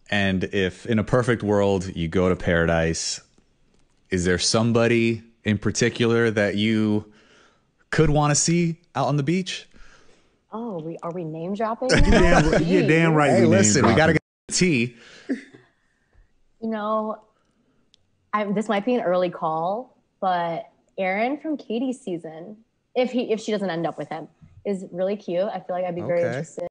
And if in a perfect world you go to paradise, is there somebody in particular that you could want to see out on the beach? Oh, are we name dropping You're now? you're damn right. Hey, we listen, we name got to dropping. get the tea. You know, this might be an early call, but Aaron from Katie's season, if she doesn't end up with him, is really cute. I feel like I'd be very Okay. interested.